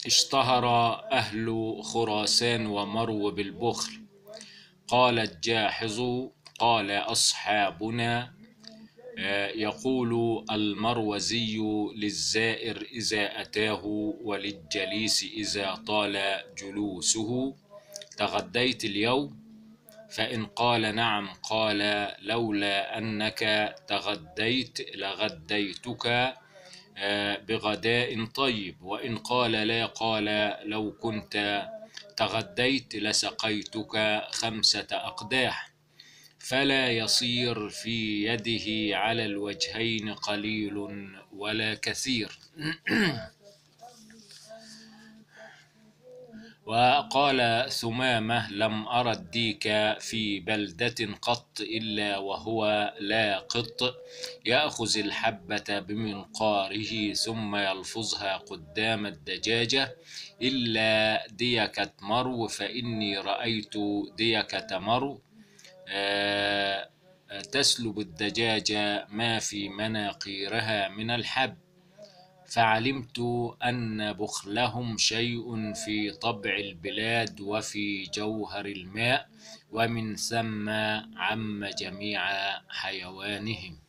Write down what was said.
اشتهر أهل خراسان ومرو بالبخل. قال الجاحظ: قال أصحابنا: يقول المروزي للزائر إذا أتاه وللجليس إذا طال جلوسه: تغديت اليوم؟ فإن قال نعم قال: لولا أنك تغديت لغديتك بغداء طيب. وإن قال لا قال: لو كنت تغديت لسقيتك 5 أقداح. فلا يصير في يده على الوجهين قليل ولا كثير. وقال ثمامة: لم أرى الديك في بلدة قط إلا وهو لاقط، يأخذ الحبة بمنقاره ثم يلفظها قدام الدجاجة، إلا ديكة مرو، فإني رأيت ديكة مرو تسلب الدجاجة ما في مناقيرها من الحب، فعلمت أن بخلهم شيء في طبع البلاد وفي جوهر الماء، ومن ثم عم جميع حيوانهم.